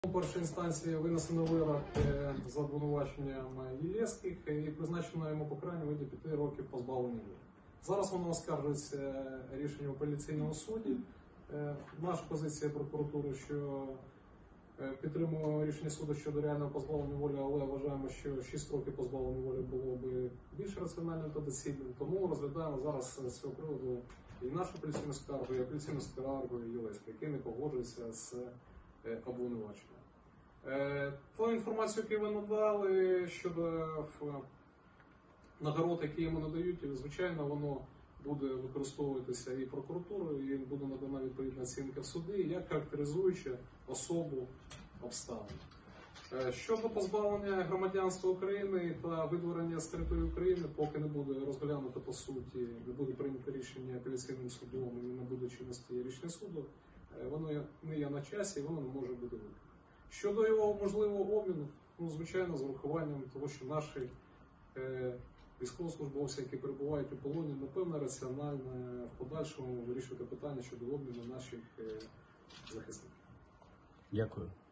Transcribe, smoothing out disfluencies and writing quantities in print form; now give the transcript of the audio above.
У першій інстанції винесено вирок за обвинуваченням Єлєвських і призначено йому покарання у виді 5 років позбавлення волі. Зараз воно оскаржується рішенням апеляційного суду. Наша позиція прокуратури, що підтримуємо рішення суду щодо реального позбавлення волі, але вважаємо, що 6 років позбавлення волі було б більш раціональним та доцільним. Тому розглядаємо зараз з цього приводу і нашу апеляційну скаргу, і апеляційну скаргу Єлєвських, які не погоджуються з обвинуваченням. Ту інформацію, яку ви надали щодо нагород, які йому надають, звичайно, воно буде використовуватися і прокуратурою, і буде надана відповідна оцінка в суді, як характеризуючи особу обставин. Щодо позбавлення громадянства України та видворення з території України, поки не буде розглянуто по суті, не буде прийнято рішення апеляційним судом і не буде чинності рішення суду, воно не є на часі і воно не може бути виконано. Щодо його можливого обміну, звичайно, з урахуванням того, що наші військовослужбовці, які перебувають у полоні, напевно, раціонально в подальшому вирішувати питання щодо обміну наших захисників. Дякую.